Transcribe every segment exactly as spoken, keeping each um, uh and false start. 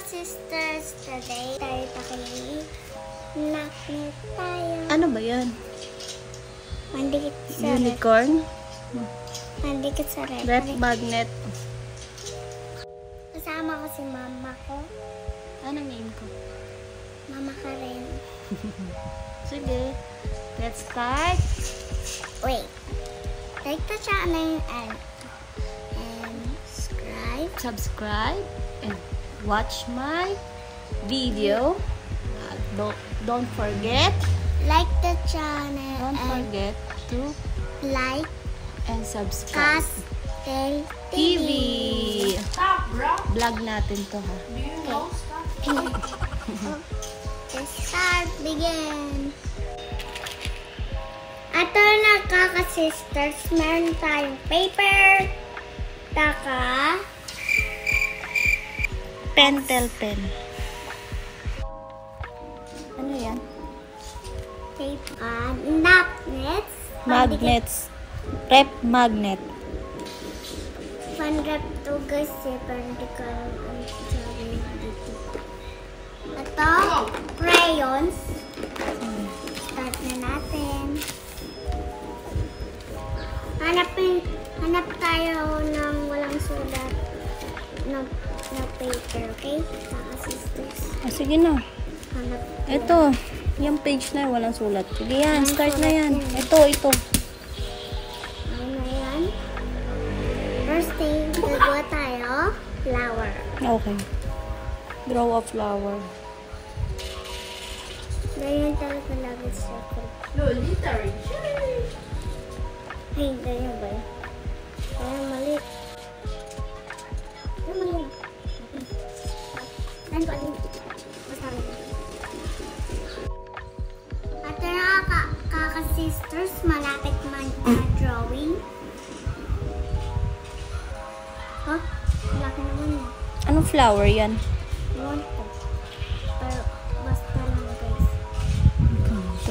Sisters, today tayo pakilili. Magnet tayo. Ano ba yan? Mandikit sa Unicorn? rep. Mandikit sa rep. Rep magnet. Kasama ko si mama ko. Anong name ko? Mama ka rin. Sige. Let's start. Wait. Like the channel and, and subscribe. Subscribe and watch my video. Uh, don't, don't forget. Like the channel Don't and forget to like and subscribe. Castel T T V. V. Stop, bro. Vlog natin to, ha? Do you know stop? Let's start. Begin. At nakaka-sisters, meron tayong paper, taka, Pentel pen. Ano yan? tape, uh, magnets, Magnets. Rep magnet. Pan-rep to guys, eh, parang di ka ang sabi dito. Ito, crayons. Start na natin. Hanapin, hanap tayo ng walang sulat na, na paper, okay? Saka sisters. Ah, sige na. Hanap tayo. Ito. Yung page na yun, walang sulat. Sige yan. Start na yan. Ito, ito. Ano na yan? First thing, gagawa tayo, flower. Okay. Draw a flower. Ganyan talaga lagi sa circle. Lolita, Ay, ganyan ba yun? Kaya mali. Ay, mali na. Saan ko alin? Basta rin. At na kaka-sisters, malapit man uh, drawing. Huh? Laki naman yun. Anong flower yan? Iwan ko. Pero basta lang guys. Ito.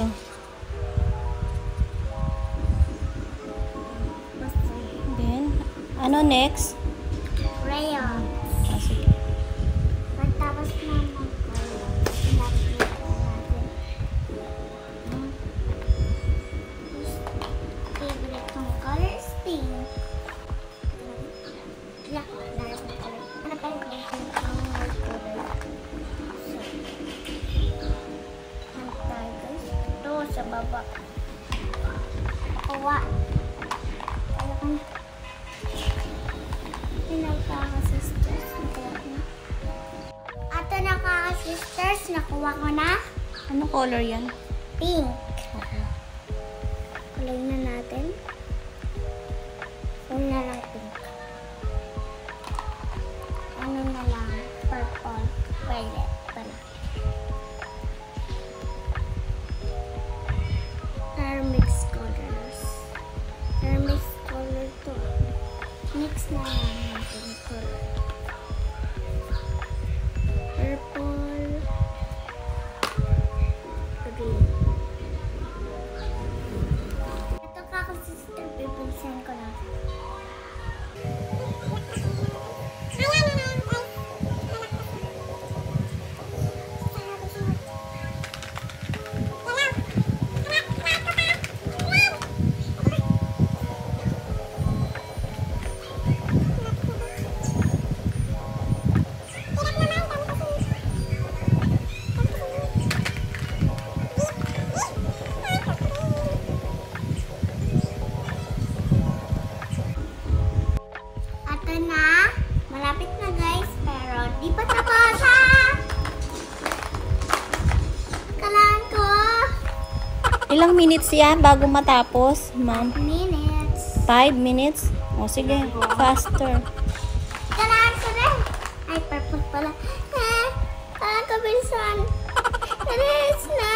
Basta. Then, ano next? Crayon. Ah, sige. Pagtapos na mag-crayon, pinapit natin. Ang favorite kong color is pink. Yeah, lalo ko color. Ano pa yung color? Ang white color. So, ano tayo guys? Ito sa baba. Kuha. Kaya ka na. Pinagkaka-sisters. At nakaka-sisters, nakuha ko na Anong color yan? pink. Okay. Kulay na natin. Huwag na lang pink. Ano na lang? Purple. Violet pala. Are mixed colors. Are mixed color to. Mix na lang natin yung color. Purple. Green. Ito kaka-sister, pipinsan ko lang. Ito na. Malapit na guys, pero di pa tapos ha! Kailangan ko Ilang minutes yan bago matapos, ma'am? minutes. Five minutes? O, sige. Faster. Kailangan ko rin. Ay, purple pala. Eh, kailangan ko bilisan. Bilis na.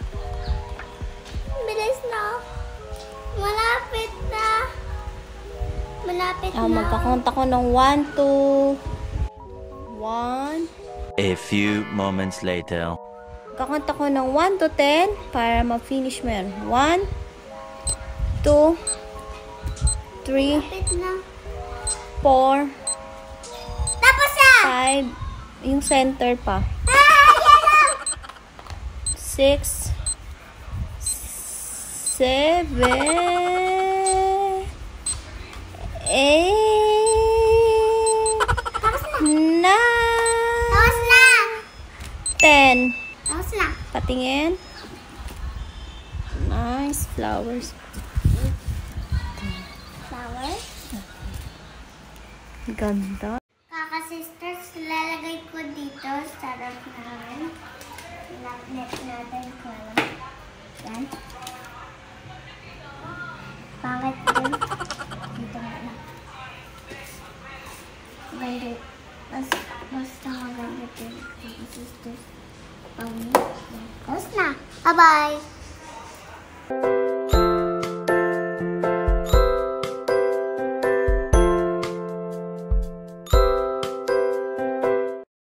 Bilis na. Malapit na. Malapit Ah, na. magkakount ako ng one, two. One. A few moments later. Kakount ako ng one to ten para ma-finish mo yan. one, two, three, Malapit na. four, Tapos na! five, Yung center pa. Ah, yellow! Six. Seven. Eight. Tapos na. Nine. Tapos na. Ten. Tapos na. Patingin. Nice flowers. Flowers. Ganda. Kaka-sisters, lalagay ko dito. Sarap namin. Pinaknet natin ko lang. Yan. Pangit din. Dito na lang. Maganda. Mas, basta maganda din. Kaka-sisters. Pangit. Tapos na. Bye-bye.